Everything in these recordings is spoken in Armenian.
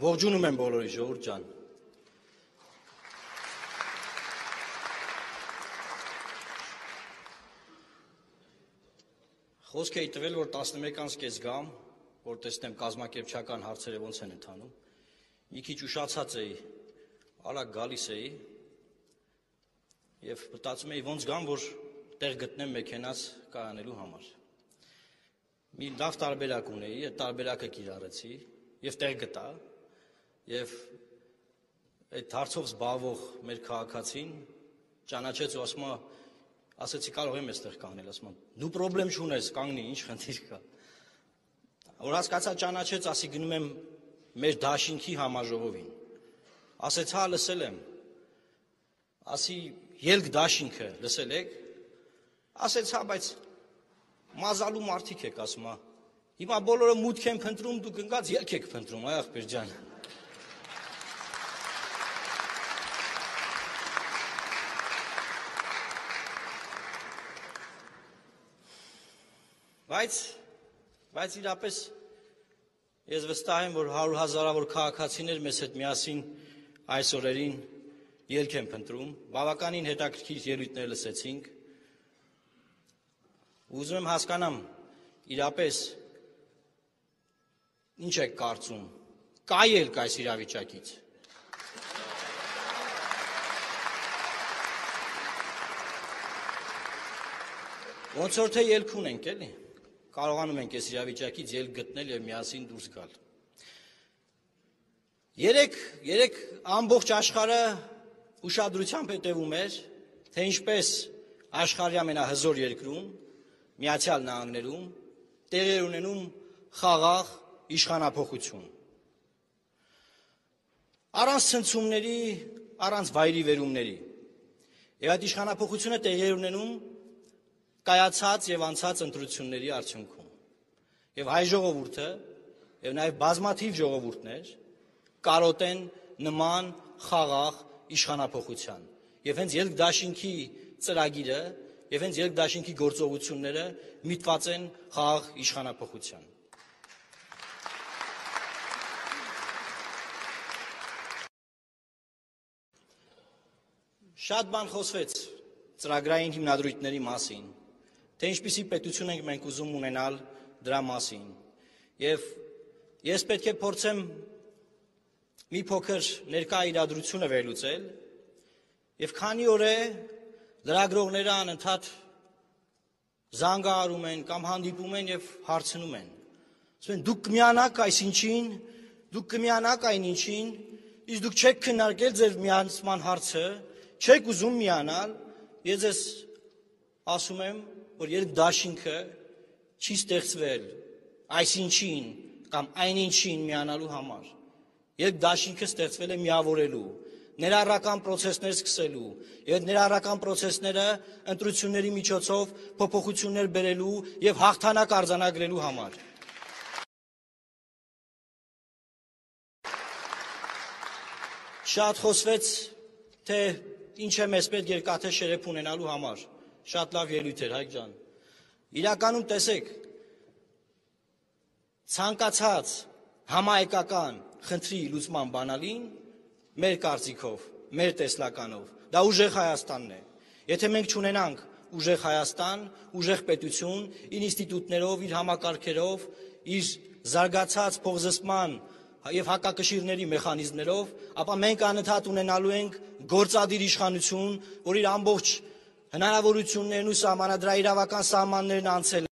Ողջունում եմ բոլորի ժողովուրդ ջան։ Խոսք էի տվել, որ 11:30 գամ, որ տեսնեմ կազմակերպչական հարցերը ոնց են ընթանում։ Մի քիչ ուշացած էի, արագ գալիս էի եւ մտածում էի ոնց գամ, որ տեղ գտնեմ մեքենաս կայանելու համար։ Մի լավ տարբերակ ունեի, այդ տարբերակը կիրառեցի եւ տեղ գտա։ Եվ այդ հարցով զբաղվող մեր քաղաքացին ճանաչեց ու ասեցի կարող եմ այստեղ կանգնել, ասում եմ դու պրոբլեմ չունես, կանգնի, ինչ խնդիր կա։ Որ հասկացա ճանաչեց, ասի գնում եմ մեր դաշինքի համաժողովին։ Ասեց հա լսել եմ։ Ասի ելք դաշինքը լսել եք։ Ասեց հա բայց մազալու մարդիկ եք ասում հա։ Հիմա բոլորը մուտք են փնտրում, դուք ընկած ելք եք փնտրում, այ ախպեր ջան։ Բայց իրապես ես վստահ եմ, որ 100 հազարավոր քաղաքացիներ մեզ հետ միասին այս օրերին ելք են փնտրում, բավականին հետաքրքիր ելույթներ լսեցինք։ Ուզում եմ հասկանամ, իրապես ինչ եք կարծում, կա ելք այս իրավիճակից։ Ոնց որ թե ելք ունենք, էլի։ Կարողանում ենք այս իրավիճակից ելք գտնել եւ միասին դուրս գալ։ Երեք ամբողջ աշխարհը ուշադրությամբ հետևում էր, թե ինչպես աշխարհի ամենահզոր երկրում, Միացյալ Նահանգներում տեղի է ունենում խաղաղ իշխանափոխություն։ Առանց ցնցումների, առանց վայրի վերումների։ Եվ այդ իշխանափոխությունը տեղի է ունենում կայացած եւ անցած ընտրությունների արդյունքում։ Եվ հայ ժողովուրդը եւ նաեւ բազմաթիվ ժողովուրդներ կարոտեն նման խաղաղ իշխանափոխության։ Եվ հենց ելք դաշինքի ծրագիրը եւ հենց ելք դաշինքի գործողությունները միտված են խաղաղ իշխանափոխության։ Շատ բան խոսվեց ծրագրային հիմնադրույթների մասին, թե ինչպիսի պետություն ենք մենք ուզում ունենալ դրա մասին։ Եվ ես պետք է փորձեմ մի փոքր ներկա իրադրությունը վերլուծել, եւ քանի օր է լրագրողները անընդհատ զանգահարում են կամ հանդիպում են եւ հարցնում են։ Ասում են դուք կմիանաք այս ինչին, դուք կմիանաք այն ինչին, իսկ դուք չեք քննարկել ձեր միանցման հարցը, չեք ուզում միանալ։ Ես ձեզ ասում եմ, որ երբ դաշինքը չի ստեղծվել այս ինչին կամ այն ինչին միանալու համար, երբ դաշինքը ստեղծվել է միավորելու, ներառական պրոցեսներ սկսելու եւ ներառական պրոցեսները ընտրությունների միջոցով փոփոխություններ բերելու եւ հաղթանակ արձանագրելու համար։ Շատ խոսվեց, թե ինչ է մեզ պետք երկաթե շերեփ ունենալու համար։ Շատ լավ ելույթ էր, Հայկ ջան։ Իրականում տեսեք, ցանկացած համահայկական խնդրի լուծման բանալին մեր կարծիքով, մեր տեսլականով, դա ուժեղ Հայաստանն է։ Եթե մենք չունենանք ուժեղ Հայաստան, ուժեղ պետություն, իր ինստիտուտներով, իր համակարգերով, իր զարգացած փոխզսպման եւ հակակշիռների մեխանիզմներով, ապա մենք անընդհատ ունենալու ենք գործադիր իշխանություն, որ իր ամբողջ հնարավորություններն ու սահմանադրաիրավական սահմաններն անցել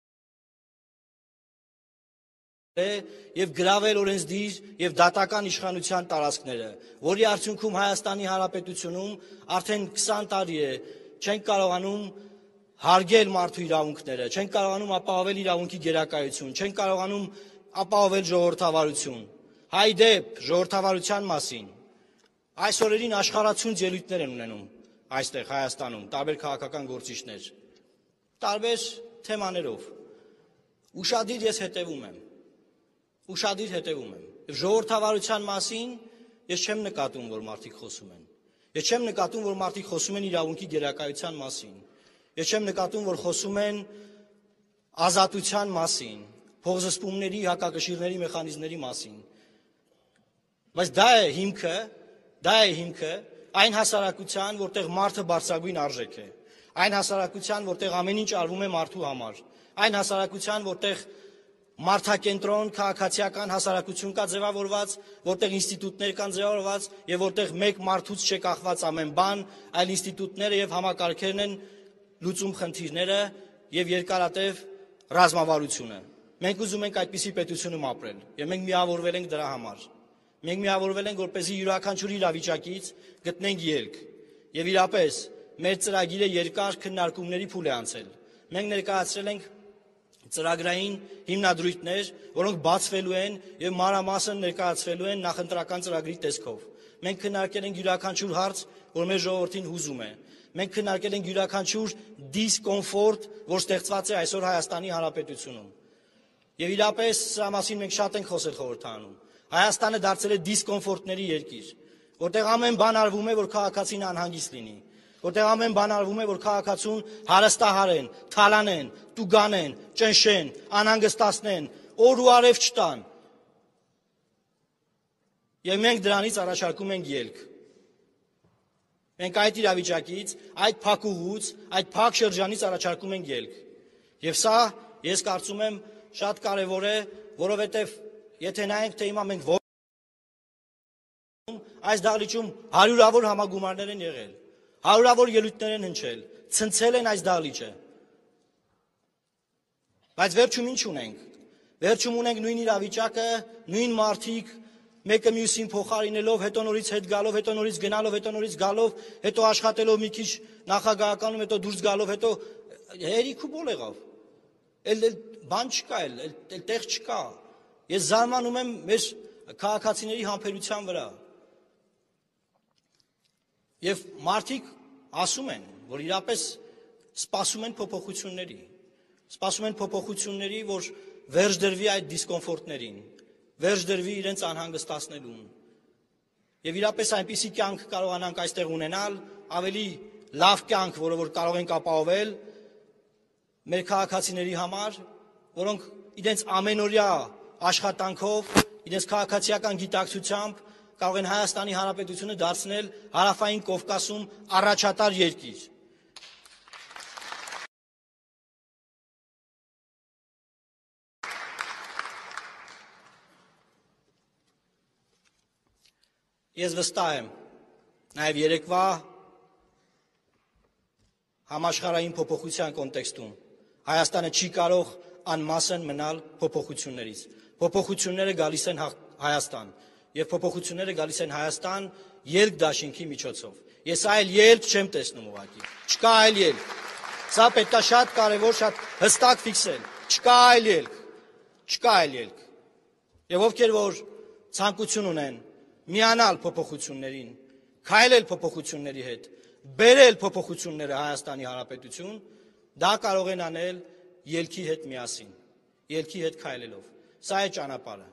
եւ գրավել օրենսդիր եւ դատական իշխանության տարածքները, որի արդյունքում Հայաստանի Հանրապետությունում արդեն 20 տարի է չենք կարողանում հարգել մարդու իրավունքները, չենք կարողանում ապահովել իրավունքի գերակայություն, չենք կարողանում ապահովել ժողովրդավարություն։ Հայ դեպ ժողովրդավարության մասին այս օրերին աշխարհացուն ելույթներ են ունենում այստեղ Հայաստանում տարբեր քաղաքական գործիչներ, տարբեր թեմաներով։ Ուշադիր ես հետևում եմ։ Եվ ժողովրդավարության մասին ես չեմ նկատում, որ մարդիկ խոսում են։ Ես չեմ նկատում, որ մարդիկ խոսում են իրավունքի գերակայության մասին։ Ես չեմ նկատում, որ խոսում են ազատության մասին, փոխզսպումների, հակակշիռների մեխանիզմների մասին։ Բայց դա է հիմքը այն հասարակության, որտեղ մարդը բարձրագույն արժեք է, այն հասարակության, որտեղ ամեն ինչ արվում է մարդու համար, այն հասարակության, որտեղ մարդակենտրոն քաղաքացիական հասարակություն կա ձևավորված, որտեղ ինստիտուտներ կան ձևավորված եւ որտեղ մեկ մարդուց չէ կախված ամեն բան, այլ ինստիտուտները եւ համակարգերն են լուծում խնդիրները եւ երկարատև ռազմավարությունը։ Մենք ուզում ենք այդպիսի պետությունում ապրել եւ մենք միավորվել ենք դրա համար։ Մենք միավորվել ենք, որպեսզի յուրաքանչյուր իրավիճակից գտնենք ելք եւ իրապես մեր ծրագիրը երկար քննարկումների փուլ է անցել։ Մենք ներկայացրել ենք ծրագրային հիմնադրույթներ, որոնք բացվելու են եւ մանրամասն ներկայացվելու են նախընտրական ծրագրի տեսքով։ Մենք քննարկել ենք յուրաքանչյուր հարց, որ մեր ժողովրդին հուզում է։ Մենք քննարկել ենք յուրաքանչյուր դիսկոմֆորտ, որ ստեղծված է այսօր Հայաստանի Հանրապետությունում։ Եվ իրապես սրա մասին մենք շատ ենք խոսել խորհրդարանում։ Հայաստանը դարձել է դիսկոմֆորտների երկիր, որտեղ ամեն բան արվում է, որ քաղաքացին անհանգիստ լինի, որտեղ ամեն բան արվում է, որ քաղաքացուն հարստահարեն, թալանեն, տուգանեն, ճնշեն, անհանգստացնեն, օր ու արև չտան։ Եվ մենք դրանից առաջարկում ենք ելք։ Մենք այդ իրավիճակից, այդ փակուղուց, այդ փակ շրջանից առաջարկում ենք ելք։ Եվ սա, ես կարծում եմ, շատ կարևոր է, որովհետև եթե նայենք, թե հիմա մենք այս դահլիճում հարյուրավոր համագումարներ են եղել, հարյուրավոր ելույթներ են հնչել, ցնցել են այս դահլիճը։ Բայց վերջում ինչ ունենք։ Վերջում ունենք նույն իրավիճակը, նույն մարդիկ, մեկը մյուսին փոխարինելով, հետո նորից հետ գալով, հետո նորից գնալով, հետո նորից գալով, հետո աշխատելով մի քիչ նախագահականում, հետո դուրս գալով, հետո հերիք ու բոլ եղավ։ Էլ բան չկա, էլ տեղ չկա։ Ես զարմանում եմ մեր քաղաքացիների համբերության վրա։ Եվ մարդիկ ասում են, որ իրապես սպասում են փոփոխությունների, որ վերջ դրվի այդ դիսկոմֆորտներին, վերջ դրվի իրենց անհանգստացնելուն։ Եվ իրապես այնպիսի կյանք կարողանանք այստեղ ունենալ, ավելի լավ կյանք, որը որ կարող ենք ապահովել մեր քաղաքացիների համար, որոնք իրենց ամենօրյա աշխատանքով, իրենց քաղաքացիական գիտակցությամբ կարող են Հայաստանի Հանրապետությունը դարձնել Հարավային Կովկասում առաջատար երկիր։ Ես վստահ եմ, նաև երեկվա համաշխարհային փոփոխության կոնտեքստում Հայաստանը չի կարող անմասն մնալ փոփոխություններից։ Փոփոխությունները գալիս են Հայաստան, եւ փոփոխությունները գալիս են Հայաստան ելք դաշինքի միջոցով։ Ես այլ ելք չեմ տեսնում ուղղակի։ Չկա այլ ելք։ Սա պետք է շատ կարևոր, շատ հստակ ֆիքսել։ Չկա այլ ելք։ Չկա այլ ելք։ Եվ ովքեր որ ցանկություն ունեն միանալ փոփոխություններին, քայլել փոփոխությունների հետ, բերել փոփոխությունները Հայաստանի Հանրապետություն, դա կարող են անել ելքի հետ միասին, ելքի հետ քայլելով։ Սա է ճանապարհը։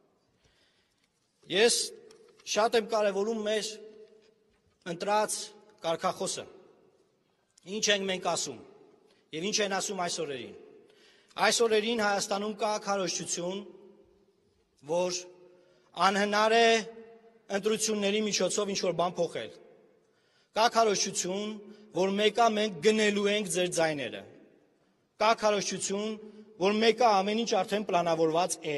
Ես շատ եմ կարևորում մեր ընտրած կարգախոսը։ Ինչ ենք մենք ասում եւ ինչ են ասում այս օրերին։ Այս օրերին Հայաստանում կա քարոզչություն, որ անհնար է ընտրությունների միջոցով ինչ-որ բան փոխել։ Կա քարոզչություն, որ մեկը մենք գնելու ենք ձեր ձայները։ Կա քարոզչություն, որ մեկը ամեն ինչ արդեն պլանավորված է։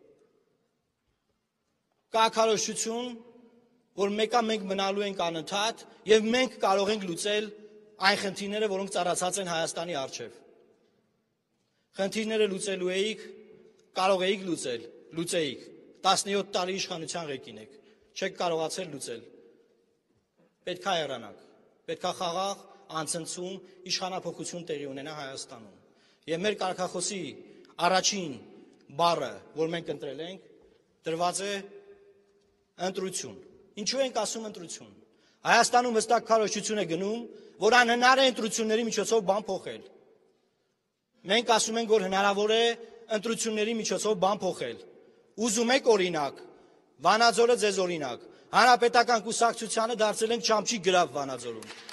Կա քարոզչություն, որ մեկը մենք մնալու ենք անընդհատ եւ մենք կարող ենք լուծել այն խնդիրները, որոնք ծառացած են Հայաստանի առջև։ Խնդիրները լուծելու էիք, կարող էիք լուծեիք։ 17 տարի իշխանության ղեկին եք, չեք կարողացել լուծել։ Պետք է հեռանաք, պետք է խաղաղ, անցնցում, իշխանափոխություն տեղի ունենա Հայաստանում։ Եվ մեր կարգախոսի առաջին բառը, որ մենք ընտրել ենք, դրված է ընտրություն։ Ինչու ենք ասում ընտրություն։ Հայաստանում հստակ քարոզչություն է գնում, որ անհնար է ընտրությունների միջոցով բան փոխել։ Մենք ասում ենք, որ հնարավոր է ընտրությունների միջոցով բան փոխել։ Ուզում եք օրինակ, Վանաձորը ձեզ օրինակ, Հանրապետական կուսակցությանը դարձել ենք Չամչի գրավ Վանաձորում։